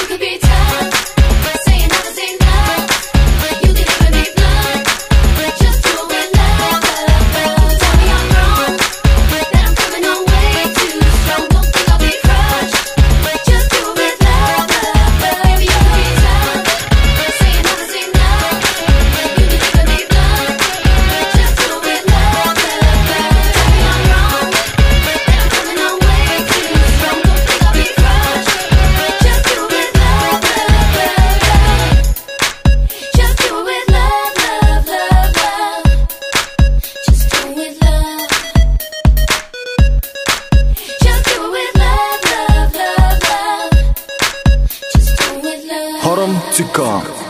could be tough, saying never say no. You could even be blunt, just do it with love. Tell me I'm wrong, that I'm coming on way too strong. Don't think I'll be crushed, just do it with love. Baby, you could be tough, saying never say no. You could even be blunt, just do it with love. Tell me I'm wrong, that I'm coming on way too strong. Don't think I'll be crushed, just do it with love. Just do it with love, love, love, love. Just do it with love. Just do it with love, love, love, love. Just do it with love. Horom.com